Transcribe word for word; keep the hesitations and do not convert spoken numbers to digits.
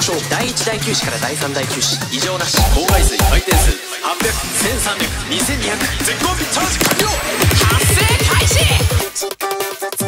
勝。だいいち大休止からだいさん大休止異常なし。 高回数回転数はっぴゃく、せんさんびゃく、にせんにひゃく、絶好チャージ完了。 発生開始。